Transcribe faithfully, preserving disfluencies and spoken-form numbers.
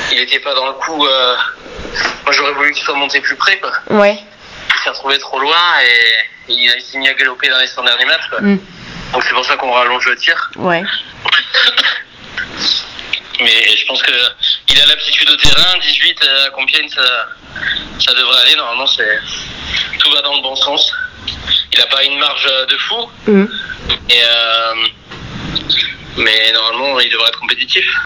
il était pas dans le coup. Euh... Moi, j'aurais voulu qu'il soit monté plus près, quoi. Ouais. Il s'est retrouvé trop loin et il, il s'est mis à galoper dans les cent derniers mètres, quoi. Mm. Donc c'est pour ça qu'on rallonge le tir. Ouais. Mais je pense que il a l'aptitude au terrain. dix-huit à Compiègne, ça, ça devrait aller. Normalement, c'est tout va dans le bon sens. Il a pas une marge de fou. Mm. Et euh... mais normalement, il devrait être compétitif.